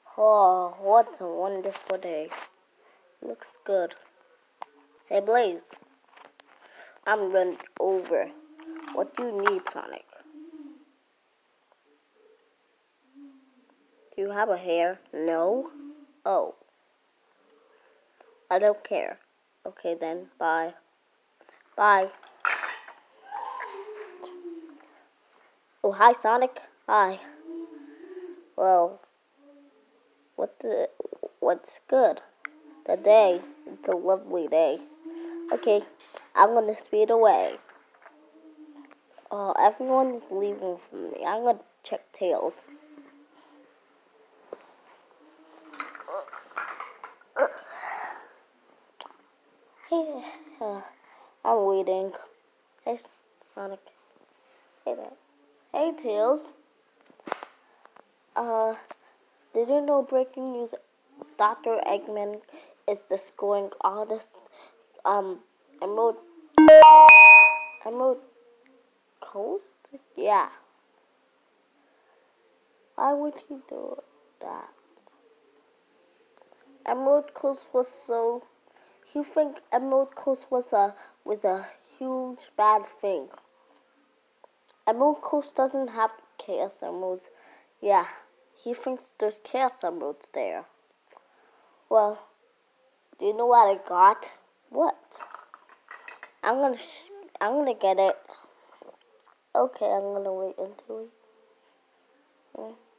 Oh, what a wonderful day. Looks good. Hey Blaze, I'm running over. What do you need, Sonic? Do you have a hair? No? Oh, I don't care. Okay then, bye. Bye. Oh, hi Sonic. Hi. Well, what's good? The day. It's a lovely day. Okay, I'm gonna speed away. Everyone's leaving from me. I'm gonna check Tails. Hey, I'm waiting. Hey, Sonic. Hey there. Hey, Tails. Uh, did you know breaking news? Dr. Eggman is the scoring artist. Um, Emerald, Emerald Coast? Yeah. Why would he do that? Emerald Coast was so. He think Emerald Coast was a huge bad thing. Emerald Coast doesn't have Chaos Emeralds. Yeah, he thinks there's Chaos Emeralds there. Well, do you know what I got? What? I'm gonna get it. Okay, I'm gonna wait until we.